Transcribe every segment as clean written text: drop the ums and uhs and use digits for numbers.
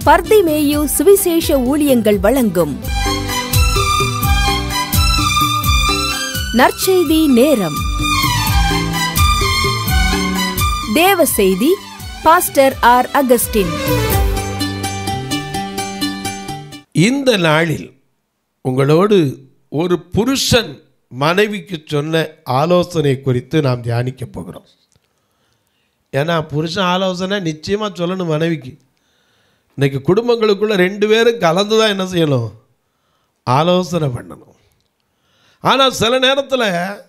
பர்திமேயு சுவிசேஷ ஊழியங்கள் வழங்கும் நற்செய்தி நேரம். தேவ செய்தி பாஸ்டர் ஆர். அகஸ்டின். இந்த நாளில் உங்களோடு ஒரு புருஷன் மனைவிக்கு சொன்ன ஆலோசனை குறித்து நாம் தியானிக்க போகிறோம். ஏன்னா புருஷன் ஆலோசனை நிச்சயமாக சொல்லணும் மனைவிக்கு. இன்றைக்கி குடும்பங்களுக்குள்ளே 2 பேரும் கலந்து தான் என்ன செய்யணும், ஆலோசனை பண்ணணும். ஆனால் சில நேரத்தில்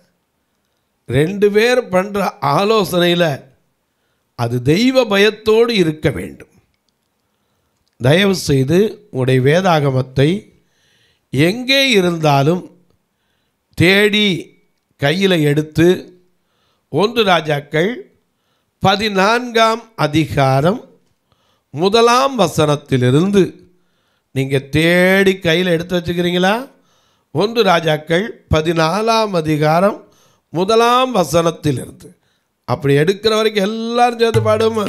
2 பேர் பண்ணுற ஆலோசனையில் அது தெய்வ பயத்தோடு இருக்க வேண்டும். தயவு செய்து உங்களுடைய வேதாகமத்தை எங்கே இருந்தாலும் தேடி கையில் எடுத்து 1 ராஜாக்கள் 14ஆம் அதிகாரம் 1ஆம் வசனத்திலிருந்து நீங்கள் தேடி கையில் எடுத்து வச்சுக்கிறீங்களா? 1 ராஜாக்கள் 14ஆம் அதிகாரம் 1ஆம் வசனத்திலிருந்து. அப்படி எடுக்கிற வரைக்கும் எல்லாரும் சேர்த்து பாடுமா?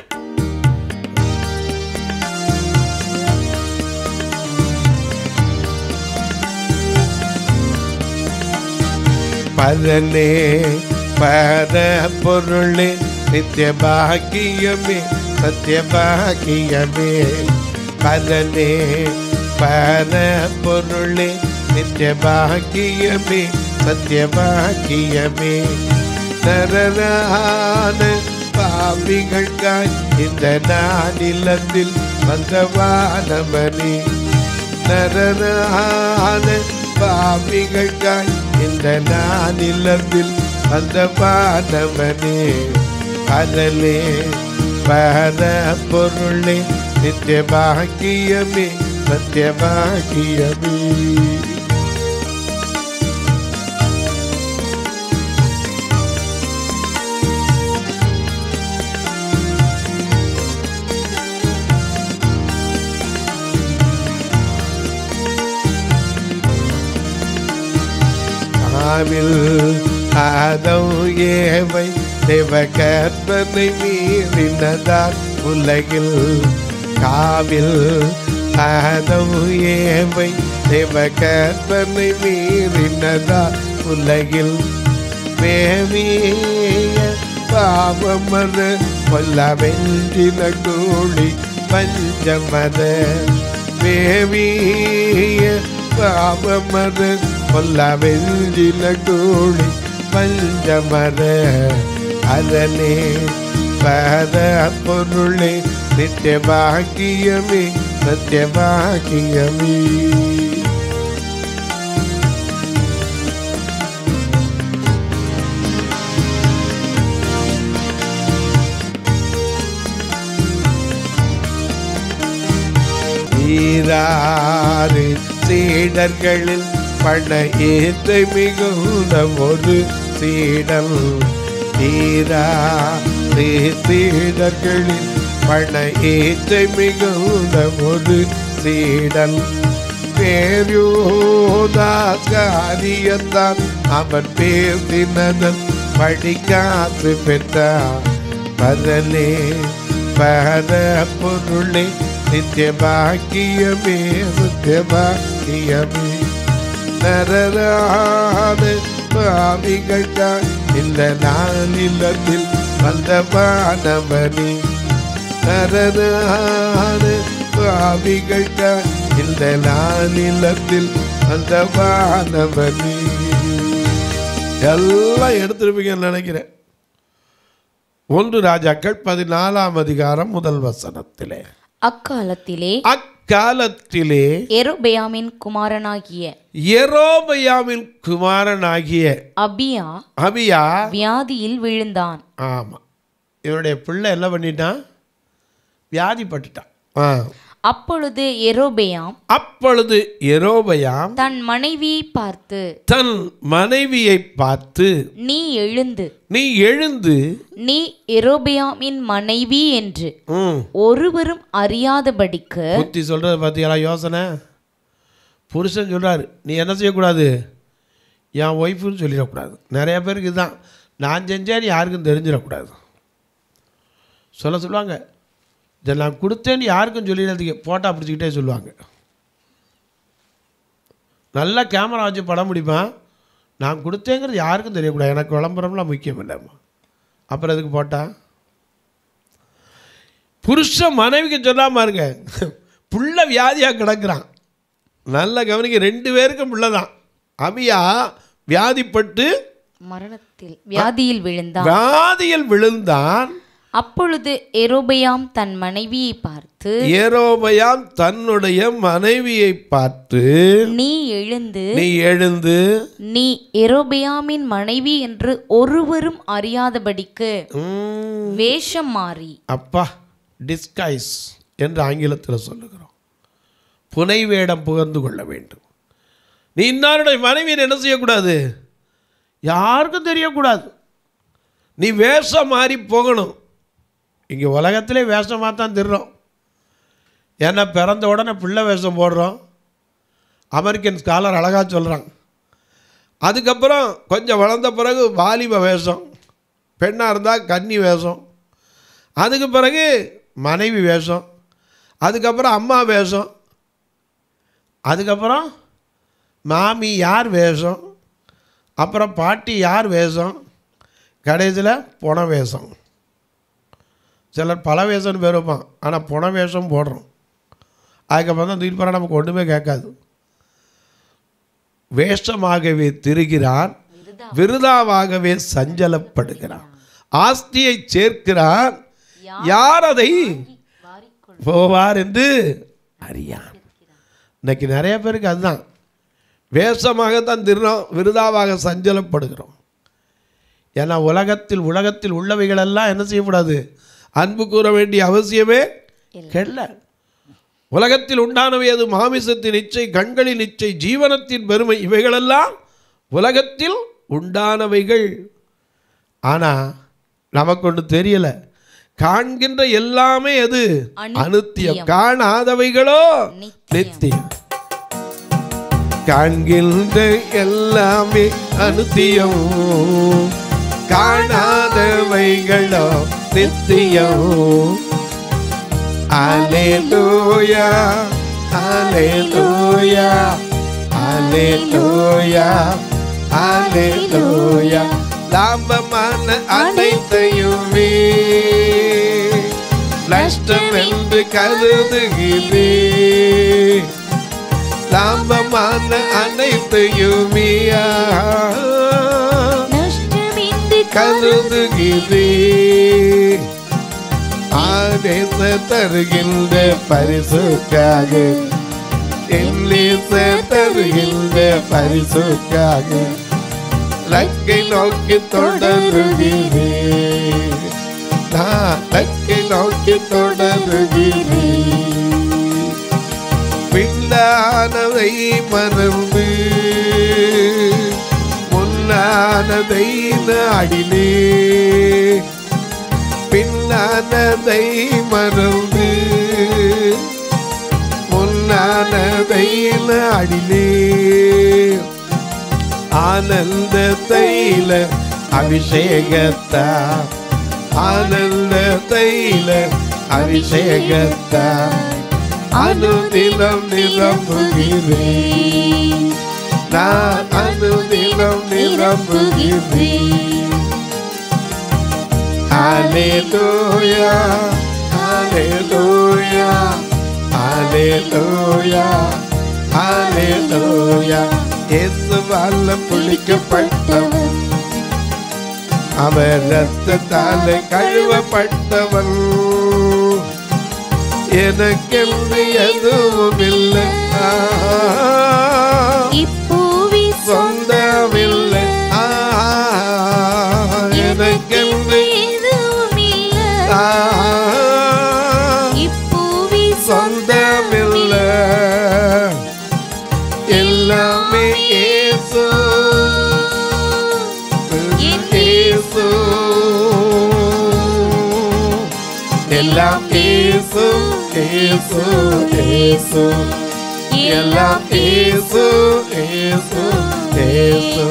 பரனே பர பொருளே நித்திய பாக்கியமே சத்திய பாக்கியமே. பரனே பர பொருளே நித்திய பாக்கியமே சத்திய பாக்கியமே. நரரான பாவிகளுக்காய் இந்த நானிலத்தில் வந்தவானவனே. நரரான பாவிகளுக்காய் இந்த நானிலத்தில் வந்தவானவனே. பரலே பர பொருளே நித்திய பாக்கியமே சத்திய பாக்கியமே. ஆதம் ஏவை தேவ கற்பனை மீறினதால் உலகில் காவில். ஆதம் ஏவை தேவ கற்பனை மீறினதால் உலகில் மேவிய பாவமர கொல்ல வெஞ்சின கூலி பஞ்சமத. மேவிய பாவமர கொல்ல வெஞ்சின கூலி பஞ்சமர. அதனே பர பொருளே நித்திய பாக்கியமே சத்திய பாக்கியமே. ஈராறு சீடர்களில் பண ஏற்றை மிகுந்த ஒரு சீடன். ஈராறு சீடர்களில் பண ஏற்றை மிகுந்த ஒரு சீடன். பேரியோதாஸ்காரியத்தான் அவன் பேசினதன் படிக்காசு பெற்றான். பரலே பர பொருளே நித்திய பாக்கியமே சத்திய பாக்கியமே. நரரான பாவிகளுக்காய் இந்த நானிலத்தில் வந்தவானவனே. நரரான பாவிகளுக்காய் இந்த நானிலத்தில் வந்தவானவனே. எல்லாம் எடுத்துருப்பீங்கன்னு நினைக்கிறேன். 1 ராஜாக்கள் 14ஆம் அதிகாரம் 1 வசனத்திலே அக்காலத்திலே யெரொபெயாமின் குமாரனாகிய அபியா வியாதியில் விழுந்தான். ஆமா, இவருடைய பிள்ளை என்ன பண்ணிட்டான்? வியாதிப்பட்டுட்டான். அப்பொழுது யெரொபெயாம் தன் மனைவியை பார்த்து நீ எழுந்து நீ யெரொபெயாமின் மனைவி என்று ஒருவரும் அறியாதபடிக்கு. புத்தி சொல்றது பார்த்தீங்களா யோசனை? புருஷன் சொல்றாரு, நீ என்ன செய்யக்கூடாது, என் ஒய்ஃபுன்னு சொல்லிடக்கூடாது. நிறைய பேருக்கு இதுதான், நான் செஞ்சேன்னு யாருக்கும் தெரிஞ்சிடக்கூடாது. சொல்லுவாங்க, இதை நான் கொடுத்தேன்னு யாருக்கும் சொல்லிடுறதுக்கு ஃபோட்டோ பிடிச்சிக்கிட்டே சொல்லுவாங்க. நல்லா கேமரா வச்சு படம் பிடிப்பேன். நான் கொடுத்தேங்கிறது யாருக்கும் தெரியக்கூடாது. எனக்கு விளம்பரம்லாம் முக்கியம் இல்லைம்மா. அப்புறம் எதுக்கு போட்டா? புருஷன் மனைவிக்கு சொல்லாமல் இருங்க, புள்ள வியாதியாக கிடக்கிறான். நல்ல கவனிக்க, 2 பேருக்கும் புள்ள தான். அபியா வியாதிப்பட்டு வியாதியில் விழுந்தான். அப்பொழுது எரோபெயாம் தன் மனைவியை பார்த்து தன்னுடைய மனைவியை பார்த்து நீ எழுந்து நீ எரோபெயாமின் மனைவி என்று ஒருவரும் அறியாதபடிக்கு வேஷம் மாறி, அப்பா டிஸ்கைஸ் என்று ஆங்கிலத்தில் சொல்லுகிறோம், புனை வேடம் புகழ்ந்து கொள்ள வேண்டும். நீ இன்னாருடைய மனைவியை என்ன செய்யக்கூடாது? யாருக்கும் தெரியக்கூடாது. நீ வேஷம் மாறி போகணும். இங்கே உலகத்திலே வேஷமாக தான் திடுறோம். ஏன்னா பிறந்த உடனே பிள்ளை வேஷம் போடுறோம். அமெரிக்கன் ஸ்காலர் அழகாக சொல்கிறாங்க. அதுக்கப்புறம் கொஞ்சம் வளர்ந்த பிறகு வாலிப வேஷம், பெண்ணாக இருந்தால் கன்னி வேஷம், அதுக்கு பிறகு மனைவி வேஷம், அதுக்கப்புறம் அம்மா வேஷம், அதுக்கப்புறம் மாமி யார் வேஷம், அப்புறம் பாட்டி யார் வேஷம், கடைசியில் பொண வேஷம். சிலர் பல வேஷம்னு பேர் வைப்பான், ஆனால் பொண வேஷம் போடுறோம். அதுக்கப்புறம் தான் தூக்கி போகிற நமக்கு ஒன்றுமே கேட்காது. வேஷமாகவே திரிகிறான், விருதாவாகவே சஞ்சலப்படுகிறான். ஆஸ்தியை சேர்க்கிறான், யார் அதை போவார் என்று அறியான். இன்னைக்கு நிறைய பேருக்கு அதுதான், வேஷமாகத்தான் திரிறோம், விருதாவாக சஞ்சலப்படுகிறோம். ஏன்னா உலகத்தில் உள்ளவைகளெல்லாம் என்ன செய்யக்கூடாது? அன்பு கூற வேண்டிய அவசியமே இல்லை. உலகத்தில் உண்டானவை அது மாமிசத்தின் இச்சை, கண்களின் இச்சை, ஜீவனத்தின் பெருமை, இவைகளெல்லாம் உலகத்தில் உண்டானவைகள். ஆனால் நமக்கு ஒன்று தெரியல, காண்கின்ற எல்லாமே அது அனித்தியம், காணாதவைகளோ நித்தியம். காண்கின்ற எல்லாமே அனித்தியம், காணாதவைகளோ நித்தியம். அல்லேலூயா அல்லேலூயா அல்லேலூயா அல்லேலூயா. லாபமான அனைத்தையுமே நஷ்டம் என்று கருதுகிறே, லாபமான அனைத்தையுமே கருதுகிறே. ஆதேச தருகின்ற பரிசுக்காக, தருகின்ற பரிசுக்காக லக்கை நோக்கி தொடருகிறே, நான் லக்கை நோக்கி தொடருகிறே. பின்னானதை மறந்து முன்னானதை நாடினே, பின்னானதை மறந்து முன்னானதை நாடினே. ஆனந்த தைல அபிஷேகத்தா, ஆனந்த தைல அபிஷேகத்தா அனுதினம் நிரம்புகிறேன், நான் அனுதினம் நிரம்புகிறேன். ஹல்லேலூயா ஹல்லேலூயா ஹல்லேலூயா ஹல்லேலூயா. இயேசுவால் புளிக்கப்பட்டவன், அவர் இரத்தத்தால் கழுவப்பட்டவன், எனக்கென்று எதுவும் இல்லை, இப்பூவி சொந்தமில்லை, எனக்கென்று எதுவும் இல்லை, இப்பூவி சொந்தமில்லை, எல்லாமே இயேசு இயேசு, எல்லாம் இயேசு இயேசு இயேசு, எல்லாம் இயேசு இயேசு இயேசு.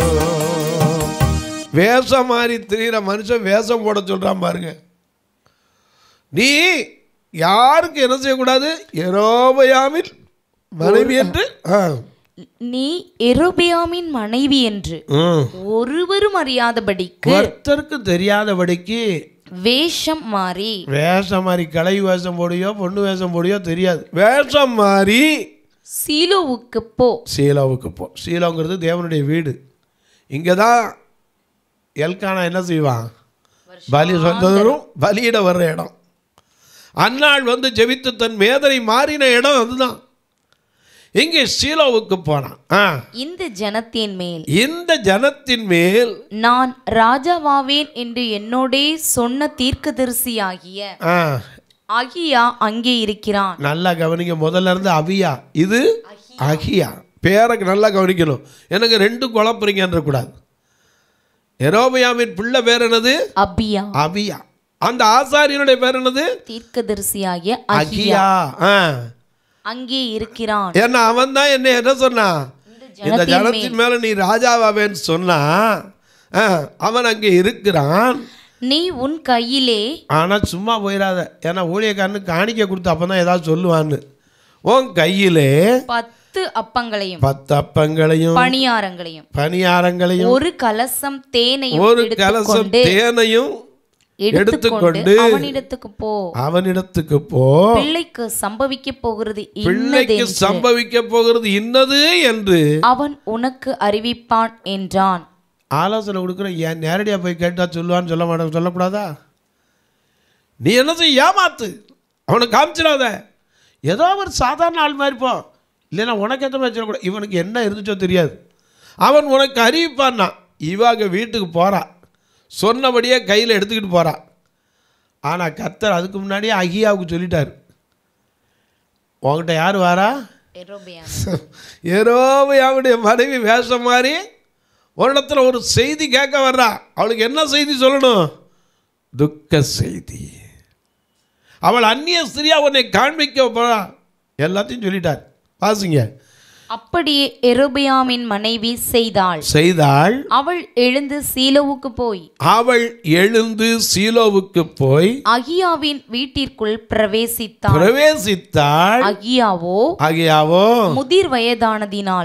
வேஷம் மாறி திரிகிற மனுஷன் வேஷம் போட சொல்றான் பாருங்க. நீ யாருக்கு என்ன செய்யக்கூடாது? யெரொபெயாமின் மனைவி என்று நீ யெரொபெயாமின் மனைவி என்று ஒருவரும் அறியாதபடிக்கு, ஒருத்தருக்கு தெரியாதபடிக்கு வேஷம் மாறி, வேஷம் மாறி, கலை வேஷம் போடியோ பொண்ணு வேஷம் போடியோ தெரியாது, வேஷம் மாறி சீலோவுக்கு போ. சீலோவுக்கு போ. சீலோங்கிறது தேவனுடைய வீடு. இங்கே தான் எல்கானா என்ன செய்வான்? பலி சொந்தரும் பலியிட வர்ற இடம். அந்நாள் வந்து ஜெபித்து தன் மேதனை மாறின இடம் அதுதான். இங்கே சீலோவுக்கு போனான். இந்த ஜனத்தின் மேல் நான் ராஜாவாவேன் என்று என்னோடே சொன்ன தீர்க்கதரிசியாகிய அகியா அங்கே இருக்கிறான். நல்லா கவனிங்க. முதல்ல இருந்து அபியா, இது அகியா. பேருக்கு நல்லா கவனிக்கணும். எனக்கு ரெண்டு குழப்பறீங்கன்ற கூடாது. யெரொபெயாமின் பிள்ளை பேர் என்னது? அபியா. அபியா. அந்த ஆசாரியனுடைய பேர் என்னது? தீர்க்கதரிசியாகிய அகியா. அங்கே இருக்கிறான். ஏன்னா அவன் தான் என்ன சொன்னான்? இந்த ஜனத்தின் மேல நீ ராஜாவாவேன்னு சொன்னா. அவன் அங்கே இருக்கிறான். நீ உன் கையிலே, ஆனா சும்மா போயிடாத. ஏன்னா ஊழியக்காரனுக்கு காணிக்க கொடுத்து அப்பதான் ஏதாவது சொல்லுவான்னு. உன் கையிலே 10 அப்பங்களையும் 10 அப்பங்களையும் பணியாரங்களையும் ஒரு கலசம் தேனையும் எடுத்துக்கொண்டு அவனிடத்துக்கு போ. பிள்ளைக்கு சம்பவிக்க போகிறது இன்னது என்று அவன் உனக்கு அறிவிப்பான் என்றான். ஆலோசனை கொடுக்குற. ஏன் நேரடியா போய் கேட்டா சொல்லுவான்னு சொல்ல மாட்டேன், சொல்லக்கூடாதா? நீ என்ன செய்ய? ஏமாத்து. அவனுக்கு காமிச்சிடாத. ஏதோ ஒரு சாதாரண ஆள் மாதிரி போ. இல்லைன்னா உனக்கு எந்த மாதிரி சொல்லக்கூடாது. இவனுக்கு என்ன இருந்துச்சோ தெரியாது. அவன் உனக்கு அறிவிப்பான்னா. இவாங்க வீட்டுக்கு போறா, சொன்னபடியே கையில் எடுத்துக்கிட்டு போறா. ஆனால் கர்த்தர் அதுக்கு முன்னாடியே அகியாவுக்கு சொல்லிட்டார், உங்ககிட்ட யார் வாரா? யெரொபெயாமுடைய மனைவி வேஷம் மாதிரி ஒரு இடத்துல ஒரு செய்தி கேட்க வர்றா. அவளுக்கு என்ன செய்தி சொல்லணும்? துக்க செய்தி. அவள் அந்நிய ஸ்திரியா உன்னை காண்பிக்க போறா. எல்லாத்தையும் சொல்லிட்டார். வாசிங்க. அப்படியே யெரொபெயாமின் மனைவி செய்தாள். அவள் எழுந்து சீலோவுக்கு போய் அகியாவின் வீட்டிற்குள் பிரவேசித்தாள். அகியாவோ முதிர் வயதானதினால்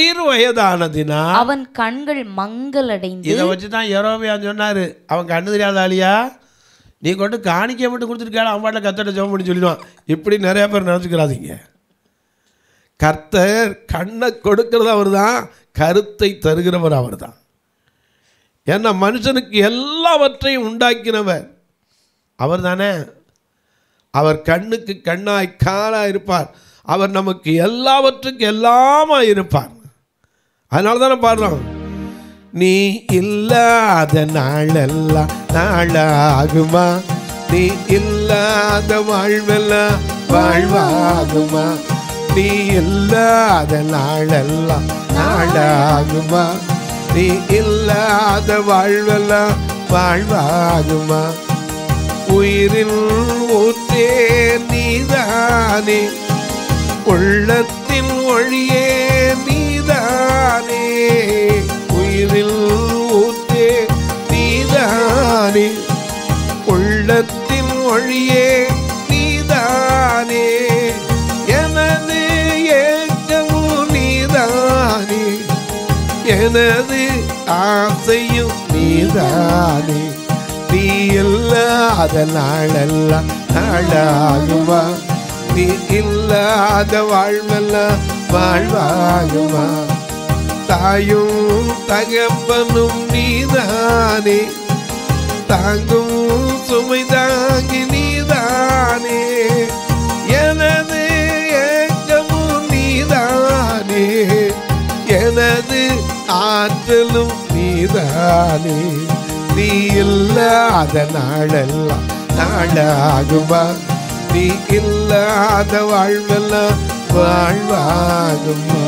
அவன் கண்கள் மங்கலடைந்து. இதை வச்சுதான் யெரொபெயாம் சொன்னாரு, அவன் கண்ணு தெரியாத ஆளியா, நீ கொண்டு காணிக்க மட்டும் கொடுத்துருக்காள், அவன் பாட்டில் கத்தட்ட ஜெபம் பண்ணி சொல்லிடுவான். இப்படி நிறைய பேர் நினைச்சுக்கிறாதீங்க. கர்த்தர் கண்ணை கொடுக்கிறது அவர் தான், கருத்தை தருகிறவர் அவர் தான். ஏன்னா மனுஷனுக்கு எல்லாவற்றையும் உண்டாக்கினவர் அவர் தானே. அவர் கண்ணுக்கு கண்ணாய் காணாய் இருப்பார். அவர் நமக்கு எல்லாவற்றுக்கும் எல்லாமா இருப்பார். அதனால தானே பாடுறோம், நீ இல்லாத நாளெல்லாம் நாளாகுமா, நீ இல்லாத வாழ்வெல்லாம் வாழ்வாகுமா, நீ இல்லாத நாளெல்லாம் நாளாகுமா, நீ இல்லாத வாழ்வெல்லாம் வாழ்வாகுமா, உயிரில் ஊற்றே நீதானே, உள்ளத்தின் ஒளியே நீதானே, உயிரில் ஊற்றே நீதானே, உள்ளத்தின் ஒளியே நீதானே, எனது ஏக்கமும் நீதானே, எனது ஆசையும் நீதானே, நீ இல்லாத நாளெல்லாம் நாளாகுமா, நீ இல்லாத வாழ்வெல்லாம் வாழ்வாகுமா, தாயும் தகப்பனும் நீதானே, தாங்கும் சுமை தாங்கி நீதானே, எனது ஏக்கமும் நீதானே, எனது ஆற்றலும் நீதானே, நீ இல்லாத நாளெல்லாம் நாளாகுமா, நீ இல்லாத வாழ்வெல்லாம் வாழ்வாகுமா.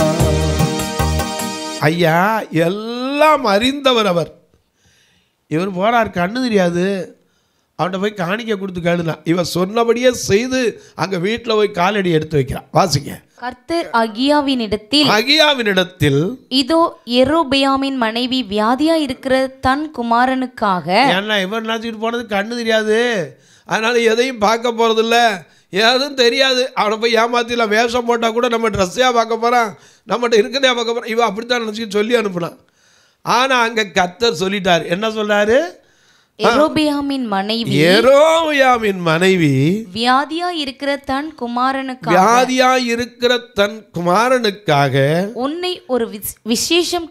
ஐயா, எல்லாம் அறிந்தவர் அவர். இவர் போறார், கண்ணு தெரியாது, அவன்கிட்ட போய் காணிக்க கொடுத்து கேளுனா, இவன் சொன்னபடியே செய்து அங்க வீட்டில் போய் காலடி எடுத்து வைக்கிறான். வாசிங்க. கர்த்தர் அகியாவினிடத்தில் இதோ யெரொபெயாமின் மனைவி வியாதியா இருக்கிற தன் குமாரனுக்காக. ஏன்னா இவர் நினைச்சிட்டு போனது கண்ணு தெரியாது, அதனால் எதையும் பார்க்க போகிறதில்ல, எதுவும் தெரியாது. அவனை போய் ஏமாத்திலாம், வேஷம் போட்டால் கூட நம்ம ட்ரெஸ்ஸையாக பார்க்க போகிறான், நம்மகிட்ட இருக்கிறதே பார்க்க போகிறான், இவன் அப்படித்தான் நினச்சிக்கிட்டு சொல்லி அனுப்புனான். ஆனால் அங்கே கர்த்தர் சொல்லிட்டார். என்ன சொல்றாரு? யெரொபெயாமின் மனைவி வியாதியா இருக்கிற தன் குமாரனுக்காக உன்னை ஒரு விசேஷம்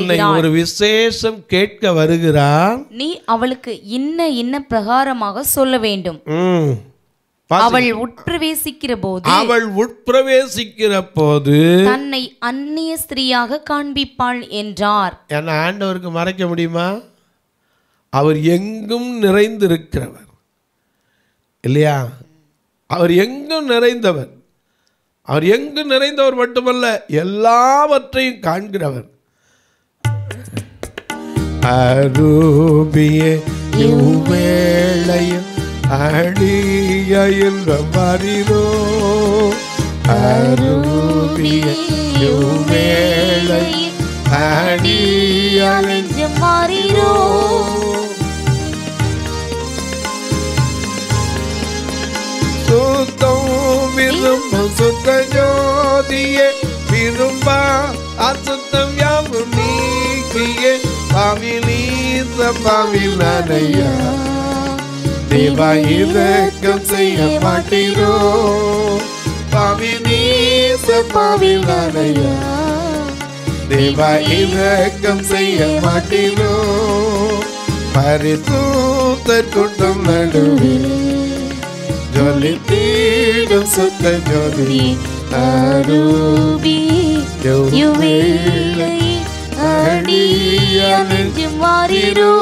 கேட்க வருகிறான். நீ அவளுக்கு இன்ன பிரகாரமாக சொல்ல வேண்டும். அவள் உட்பிரவேசிக்கிற போது தன்னை அந்நிய ஸ்திரீயாக காண்பிப்பாள் என்றார். என்ன ஆண்டவருக்கு மறைக்க முடியுமா? அவர் எங்கும் நிறைந்திருக்கிறவர் இல்லையா? அவர் எங்கும் நிறைந்தவர். அவர் எங்கும் நிறைந்தவர் மட்டுமல்ல, எல்லாவற்றையும் காண்கிறவர். அரூபியே யுவேளையில் அடியில் வரிரோ, அரூபியே யுவேளையில் அடியில் வரிரோ. சுத்த ஜோதியே விரும்பா அசுத்தம் யாவும் நீக்கியே பாவிலீச பாவிலனையா தேவா இரக்கம் செய்ய மாட்டீரோ, பாவிலீச பாவிலனையா தேவா இரக்கம் செய்ய மாட்டீரோ. பரிசுத்தர் கூட்டம் நடுவில் ஜொலித்தீடும் சுத்த ஜோதி அரூபி யுவேளை அடியானெஞ்சு மாறிரோ.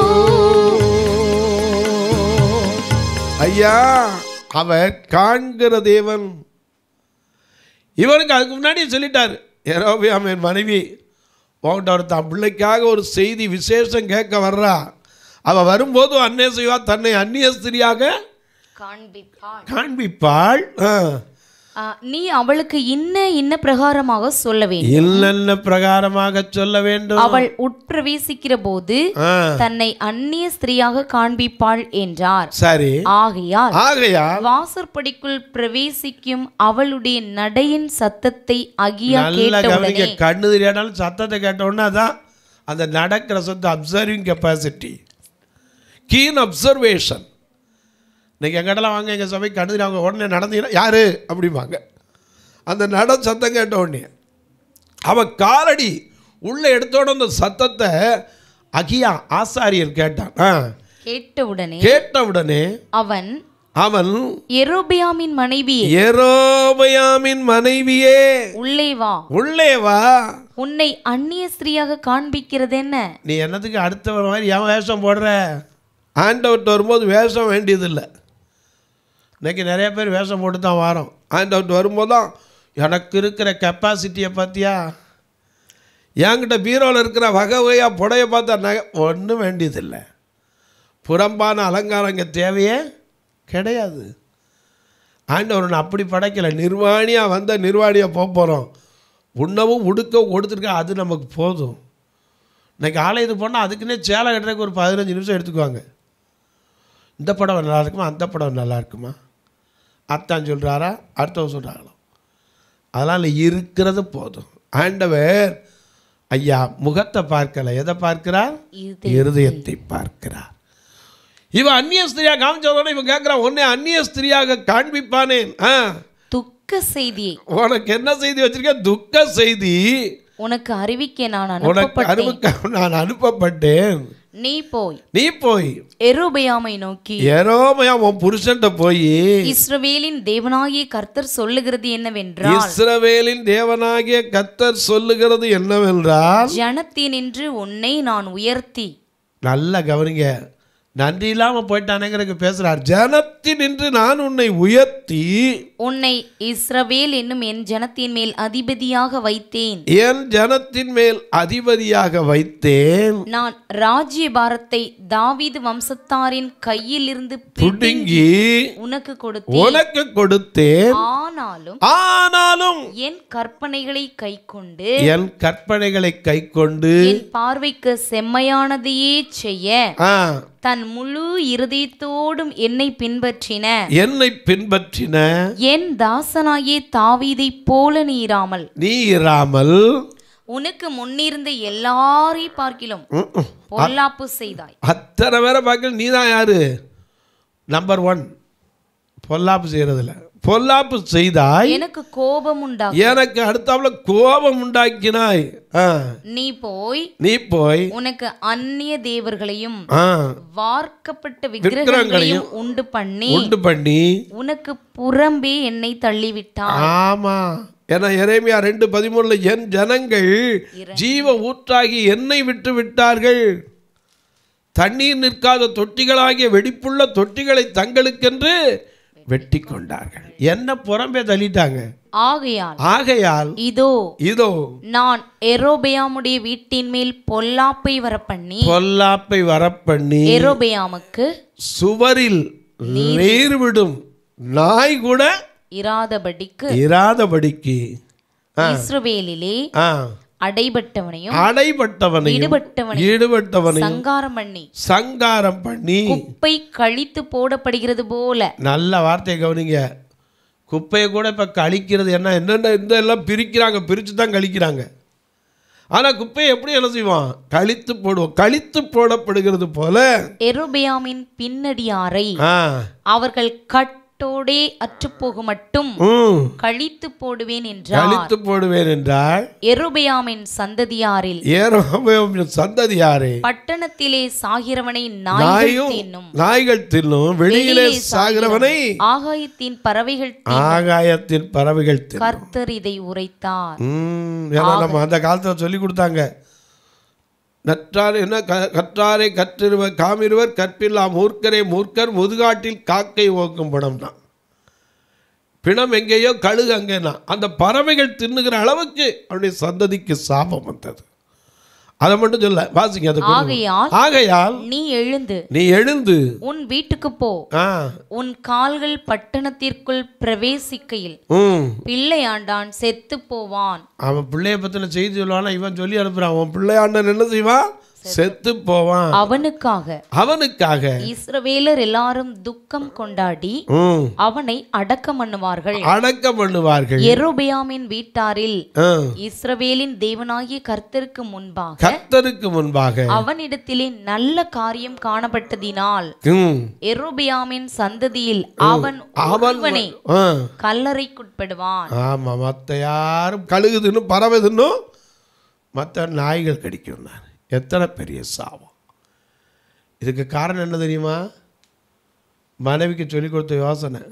ஐயா, அவர் காண்கிற தேவன். இவருக்கு அதுக்கு முன்னாடி சொல்லிட்டார், யெரொபெயாமின் மனைவி உங்கள்கிட்ட ஒரு தான் பிள்ளைக்காக ஒரு செய்தி விசேஷம் கேட்க வர்றா. அவள் வரும்போது அன்னை செய்வா, தன்னை அந்நிய ஸ்திரியாக காண்பிப்பாள். நீ அவளுக்கு இன்ன பிரகாரமாக சொல்ல வேண்டும். இல்ல பிரகாரமாக சொல்ல வேண்டும். அவள் உட்பிரவேசிக்கிற போது தன்னை அந்நிய ஸ்திரீயாக காண்பிப்பாள் என்றார். சரி. ஆகையால் வாசற்படிக்குள் பிரவேசிக்கும் அவளுடைய நடையின் சத்தத்தை அகியா கேட்டவுடனே, கண்ணு தெரியாட்டாலும் சத்தத்தை கேட்டவுடனே அதான் அந்த நடக்கிற சத்தம். Observing capacity, keen observation. இன்றைக்கி எங்கிட்டலாம் வாங்க, எங்கள் சபை கண்டுது அவங்க உடனே நடந்தீங்கன்னா யார் அப்படிம்பாங்க. அந்த நட சத்தம் கேட்ட உடனே அவன் காலடி உள்ளே எடுத்தோட அந்த சத்தத்தை அகியா ஆசாரியர் கேட்டான். கேட்டவுடனே அவன் யெரொபெயாமின் மனைவியே உள்ளே வா, உன்னை அந்நிய ஸ்திரீயாக காண்பிக்கிறது என்ன? நீ என்னத்துக்கு அடுத்த மாதிரி ஏன் வேஷம் போடுற? ஆண்டவர்கிட்ட வரும்போது வேஷம் வேண்டியதில்லை. இன்றைக்கி நிறைய பேர் வேஷம் போட்டு தான் வரோம். ஆண்டவர்கிட்ட வரும்போது தான் எனக்கு இருக்கிற கெப்பாசிட்டியை பார்த்தியா, என்கிட்ட பீரோவில் இருக்கிற வகையாக புடைய பார்த்தா நகை ஒன்றும் வேண்டியதில்லை. புறம்பான அலங்காரம் இங்கே தேவையே கிடையாது. ஆண்டவர் அப்படி படைக்கலை. நிர்வாணியாக வந்த நிர்வாணியாக போகிறோம், உண்ணவும் உடுக்கவும் கொடுத்துருக்கா, அது நமக்கு போதும். இன்றைக்கி ஆலயத்துக்கு போனால் அதுக்குன்னே சேலை கட்டுறதுக்கு ஒரு 15 நிமிஷம் எடுத்துக்குவாங்க. இந்த படம் நல்லா இருக்குமா, அந்த படம் நல்லா இருக்குமா, அத்தான் சொல்கிறாரா, அடுத்தவங்க சொல்கிறாங்களோ, அதனால் இருக்கிறது போதும். ஆண்டவர் ஐயா முகத்தை பார்க்கல, எதை பார்க்கிறார்? இருதயத்தை பார்க்கிறார். இவன் அந்நிய ஸ்திரியாக காமிச்சோட இவன் கேட்குறான், உன்னை அந்நிய ஸ்திரியாக காண்பிப்பானேன். துக்க செய்தி. உனக்கு என்ன செய்தி வச்சிருக்கேன்? துக்க செய்தி உனக்கு அறிவிக்க நான் அனுப்பப்பட்டேன். நீ போய் யெரொபெயாமை நோக்கி, யெரொபெயாம் உன் புருஷன்ட்ட போய், இஸ்ரவேலின் தேவனாகிய கர்த்தர் சொல்லுகிறது என்னவென்றால், ஜனத்தினின்று உன்னை நான் உயர்த்தி. நல்ல கவனிங்க, நன்றி இல்லாம போயிட்டானேங்கிறதுக்கு பேசுறார். ஜனத்தினின்று நான் உன்னை உயர்த்தி, உன்னை இஸ்ரவேல் என்னும் என் ஜனத்தின் மேல் அதிபதியாக வைத்தேன். என் ஜனத்தின் மேல் அதிபதியாக வைத்தேன். நான் ராஜ்யபாரத்தை தாவீது வம்சத்தாரின் கையில் இருந்து பிடுங்கி உனக்கு கொடுத்தேன். ஆனாலும் என் கற்பனைகளை கைக்கொண்டு என் கற்பனைகளை கைக்கொண்டு என் பார்வைக்கு செம்மையானதையே செய்ய ஆ, தன் முழு இருதயத்தோடும் என்னை பின்பற்றின என் தாசனாகிய தாவீதைப் போல நீ இராமல் உனக்கு முன்னிருந்த எல்லாரையும் பார்க்கிலும் பொல்லாப்பு செய்தாய். அத்தனை பேரை பார்க்கல, நீதான் யாரு? நம்பர் 1. பொல்லாப்பு செய்யறதில்ல. பொல்லாப்பு செய்தாய், எனக்கு கோபம் உண்டாக்கி, எனக்கு அடுத்தாப்புல கோபம் உண்டாக்கினாய். நீ போய் உனக்கு அந்நிய தேவர்களையும் வார்க்கப்பட்ட விக்கிரகங்களையும் உண்டு பண்ணி உனக்கு புறம்பே என்னை தள்ளிவிட்டாய். ஆமா, ஏன்னா எரேமியா 2:13 என் ஜனங்கள் ஜீவ ஊற்றாகி என்னை விட்டு விட்டார்கள், தண்ணீர் நிற்காத தொட்டிகளாகிய வெடிப்புள்ள தொட்டிகளை தங்களுக்கென்று வெட்டி கொண்டார்கள். என்ன புறம்பே தள்ளிட்டாங்க. ஆகையால் இதோ நான் எரோபெயாமுடைய வீட்டின் மேல் பொல்லாப்பை வரப்பண்ணி எரோபெயாமுக்கு சுவரில் நீர்விடும் நாய் கூட இராதபடிக்கு இஸ்ரவேலிலே அடைபட்டவனையும் சங்காரம் பண்ணி குப்பை கழித்து போடப்படுகிறது போல. நல்ல வார்த்தையை கவனிங்க. குப்பையை கூட இப்ப கழிக்கிறது என்னென்ன இந்த எல்லாம் பிரிச்சு தான் கழிக்கிறாங்க. ஆனா குப்பையை எப்படி என்ன செய்வான்? கழித்து போடப்படுகிறது போல எரோபெயாமின் பின்னடியாரை அவர்கள் அற்றுப்போக மட்டும் கழித்து போடுவேன் என்றார். எரோபெயாமின் சந்ததியாரில் பட்டணத்திலே சாகிறவனை நாய்கள் தின்னும், வெளியிலே சாகிறவனை ஆகாயத்தின் பறவைகள் தின்னும். கர்த்தர் இதை உரைத்தார். நம்ம அந்த காலத்துல சொல்லி கொடுத்தாங்க. கற்றாரை கற்றிருவர் காமிருவர் கற்பில்லா மூர்க்கர் முதுகாட்டில் காக்கை ஓக்கும் படம் தான். பிணம் எங்கேயோ கழுகு அங்கேனா அந்த பறவைகள் தின்னுகிற அளவுக்கு அவருடைய சந்ததிக்கு சாபம் வந்தது. அதை மட்டும் சொல்ல வாசிங்க. ஆகையால் நீ எழுந்து உன் வீட்டுக்கு போ. உன் கால்கள் பட்டணத்திற்குள் பிரவேசிக்கையில் பிள்ளையாண்டான் செத்து போவான். அவன் பிள்ளைய பத்தின செய்தி சொல்லுவானா, இவன் சொல்லி அனுப்புறான். அவன் பிள்ளையாண்டான் என்ன செய்வான்? செத்து போவான். அவனுக்காக இஸ்ரவேலர் எல்லாரும் துக்கம் கொண்டாடி அவனை அடக்கம் பண்ணுவார்கள். எரோபெயாமின் வீட்டாரில் இஸ்ரவேலின் தேவனாகிய கர்த்தருக்கு முன்பாக அவனிடத்திலே நல்ல காரியம் காணப்பட்டதினால் எரோபெயாமின் சந்ததியில் அவனை கல்லறைக்குட்படுவான். ஆமா, மத்த யாரும் கழுகுதுன்னு பறவைதுன்னு மற்ற நாய்கள் கடிக்கும். எத்தனை பெரிய சாபம். இதுக்கு காரணம் என்ன தெரியுமா? மனைவிக்கு சொல்லிக் கொடுத்த யோசனை.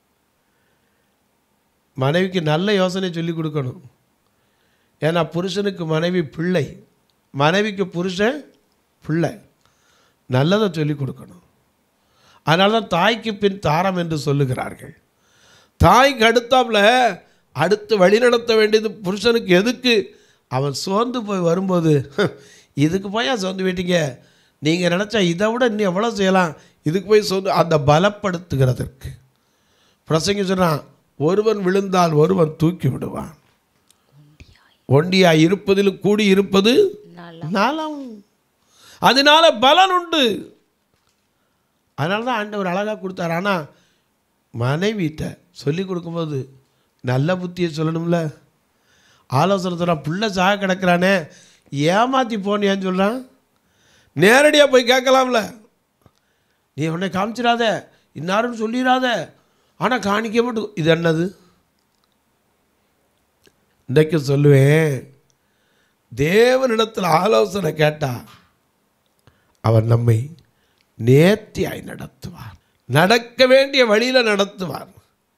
மனைவிக்கு நல்ல யோசனை சொல்லிக் கொடுக்கணும். ஏன்னா புருஷனுக்கு மனைவி பிள்ளை, மனைவிக்கு புருஷன் பிள்ளை. நல்லதை சொல்லிக் கொடுக்கணும். அதனால தான் தாய்க்கு பின் தாரம் என்று சொல்லுகிறார்கள். தாய்க்கு அடுத்து வழிநடத்த வேண்டியது புருஷனுக்கு. எதுக்கு? அவன் சோர்ந்து போய் வரும்போது, இதுக்கு போய் சோர்ந்து போயிட்டீங்க, நீங்கள் நினச்சா இதை விட இன்னும் எவ்வளோ செய்யலாம், இதுக்கு போய் சோர்ந்து அந்த பலப்படுத்துகிறதற்கு. பிரசங்கி சொன்னான், ஒருவன் விழுந்தால் ஒருவன் தூக்கி விடுவான், ஒண்டியாய் இருப்பதில் கூடி இருப்பது நலம், அதனால பலன் உண்டு. அதனால தான் ஆண்டவர் அழகாக கொடுத்தார். ஆனால் மனைவிட்ட சொல்லி கொடுக்கும்போது நல்ல புத்தியை சொல்லணும்ல. ஆலோசனை சொல்கிறான், பிள்ளை சாக கிடக்கிறானே ஏமாற்றி போனியான்னு சொல்கிறான். நேரடியாக போய் கேட்கலாம்ல. நீ உன்னை காமிச்சிடாத, இன்னாருன்னு சொல்லிடாத, ஆனால் காணிக்க மட்டும். இது என்னது? இன்றைக்கு சொல்லுவேன், தேவனிடத்தில் ஆலோசனை கேட்டா அவர் நம்மை நேர்த்தியாய் நடத்துவார், நடக்க வேண்டிய வழியில் நடத்துவார்.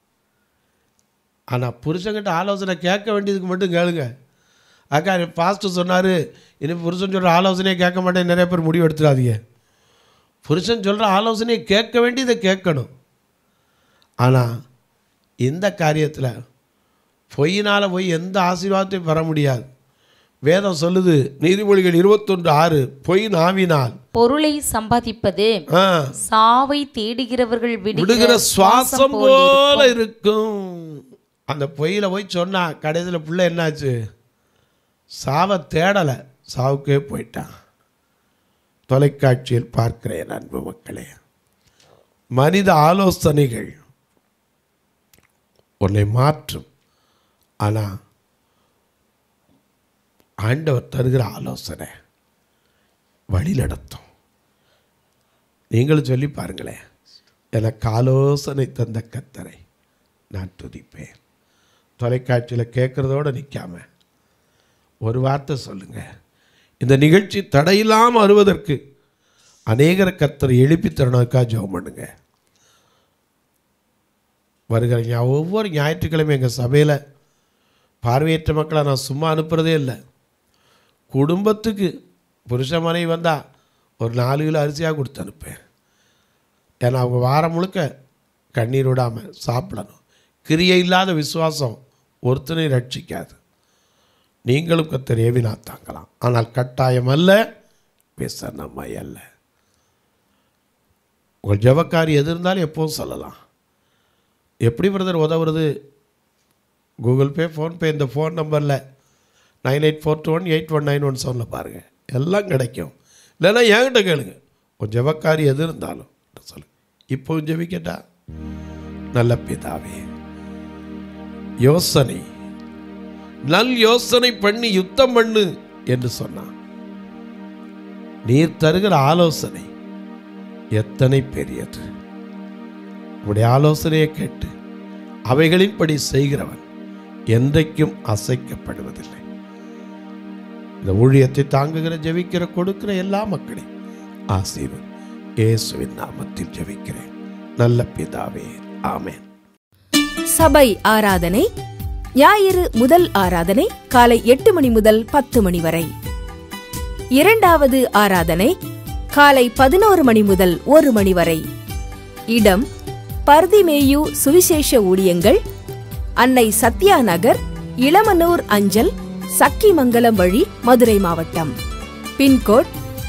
ஆனால் புருஷன்கிட்ட ஆலோசனை கேட்க வேண்டியதுக்கு மட்டும் கேளுங்க. அக்கா பாஸ்டர் சொன்னார், இனி புருஷன் சொல்கிற ஆலோசனையை கேட்க மாட்டேன், நிறைய பேர் முடிவு எடுத்துடாதீங்க. புருஷன் சொல்கிற ஆலோசனையை கேட்க வேண்டியதை கேட்கணும். ஆனால் இந்த காரியத்தில் பொய்யினால் போய் எந்த ஆசீர்வாதத்தையும் பெற முடியாது. வேதம் சொல்லுது, நீதிமொழிகள் 21:6, பொய் நாவினால் பொருளை சம்பாதிப்பது சாவை தேடுகிறவர்கள் விடுகிற சுவாசம் போல இருக்கும். அந்த பொய்யில் போய் சொன்னா கடைசியில் பிள்ளை என்னாச்சு? சாவை தேடலை, சாவுக்கே போயிட்டான். தொலைக்காட்சியில் பார்க்கிறேன் அன்பு மக்களே, மனித ஆலோசனைகள் உன்னை மாற்றும். ஆனால் ஆண்டவர் தருகிற ஆலோசனை வழி நடத்தும். நீங்களும் சொல்லி பாருங்களேன், எனக்கு ஆலோசனை தந்த கர்த்தரை நான் துதிப்பேன். தொலைக்காட்சியில் கேட்குறதோடு நிற்காம ஒரு வார்த்தை சொல்லுங்கள். இந்த நிகழ்ச்சி தடையில்லாமல் வருவதற்கு அநேகரை கர்த்தரை எழுப்பி தரணுக்கா ஜெபம் பண்ணுங்க. வருகிற ஒவ்வொரு ஞாயிற்றுக்கிழமை எங்கள் சபையில் பார்வையற்ற மக்களை நான் சும்மா அனுப்புகிறதே இல்லை. குடும்பத்துக்கு புருஷ மனைவி வந்தால் ஒரு 4 கிலோ அரிசியாக கொடுத்து அனுப்பேன். ஏன்னா அவங்க வாரம் முழுக்க கண்ணீர் விடாமல் சாப்பிடணும். கிரியை இல்லாத விசுவாசம் ஒருத்தனை ரட்சிக்காது. நீங்களும் கர்த்தர் ஏவினா தாங்கலாம், ஆனால் கட்டாயம் அல்ல, விசனமை அல்ல. உங்கள் ஜெபக்காரி எது இருந்தாலும் எப்போவும் சொல்லலாம். எப்படி பிரதர் உதவுறது? கூகுள் பே, ஃபோன்பே, இந்த ஃபோன் நம்பரில் 9842181917 பாருங்கள், எல்லாம் கிடைக்கும். இல்லைன்னா என்கிட்ட கேளுங்க, உன் ஜெபக்காரி எது இருந்தாலும் சொல்லு. இப்போ ஜெபிக்கட்டா? நல்ல பிதாவே, யோசனை, நல் யோசனை பண்ணி யுத்தம் பண்ணு என்று சொன்னான். நீர் தருகிற ஆலோசனை எத்தனை பெரியது! உடைய ஆலோசனையை கேட்டு அவைகளின்படி செய்கிறவன் என்றைக்கும் அசைக்கப்படுவதில்லை. இந்த ஊழியத்தை தாங்குகிற, ஜெபிக்கிற, கொடுக்கிற எல்லா மக்களையும் ஆசீர்வதி. இயேசுவின் நாமத்தில் ஜெபிக்கிறேன் நல்ல பிதாவே, ஆமென். சபை ஆராதனை ஞாயிறு முதல் ஆராதனை காலை 8 மணி முதல் 10 மணி வரை. இரண்டாவது ஆராதனை காலை 11 மணி முதல் 1 மணி வரை. இடம் பர்திமேயு சுவிசேஷ ஊழியங்கள், அன்னை சத்யா நகர், இளமனூர் அஞ்சல், சக்கிமங்கலம் வழி, மதுரை மாவட்டம். பின்கோட்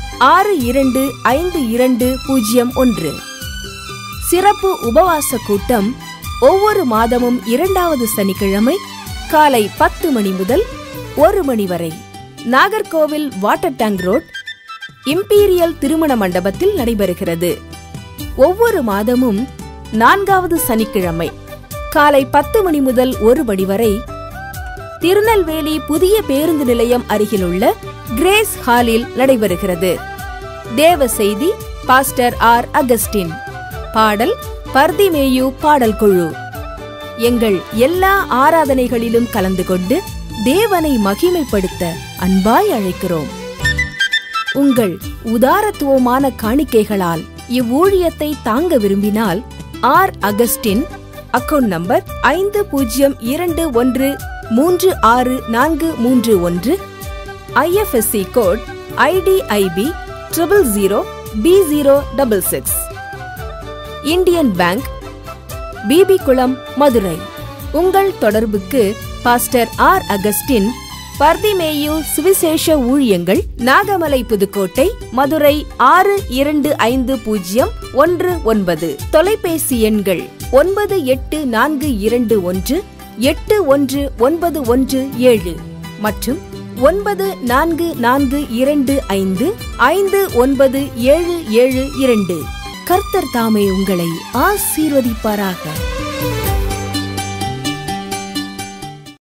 625201. சிறப்பு உபவாச கூட்டம் ஒவ்வொரு மாதமும் 2வது சனிக்கிழமை காலை 10 மணி முதல் 1 மணி வரை. Nagercoil water tank road, imperial திருமண மண்டபத்தில் நடைபெறுகிறது. ஒவ்வொரு மாதமும் 4வது சனிக்கிழமை காலை 10 மணி முதல் 1 மணி வரை திருநெல்வேலி புதிய பேருந்து நிலையம் அருகிலுள்ள கிரேஸ் ஹாலில் நடைபெறுகிறது. தேவ செய்தி பாஸ்டர் ஆர். அகஸ்டின். பாடல் பர்திமேயு பாடல் குழு. எங்கள் எல்லா ஆராதனைகளிலும் கலந்து கொண்டு தேவனை மகிமைப்படுத்த அன்பாய் அழைக்கிறோம். உங்கள் உதாரத்துவமான காணிக்கைகளால் இவ்வூழியத்தை தாங்க விரும்பினால் R. Augustine, account number 5021364431, IFSC code IDIB 000B066, Indian Bank, BB குளம், மதுரை. உங்கள் தொடர்புக்கு பாஸ்டர் ஆர். அகஸ்டின், பர்திமேயு சுவிசேஷ ஊழியங்கள், நாகமலை, புதுக்கோட்டை, மதுரை 625019. தொலைபேசி எண்கள் 9842181917 மற்றும் 9442559772. கர்த்தர் தாமே உங்களை ஆசீர்வதிப்பாராக.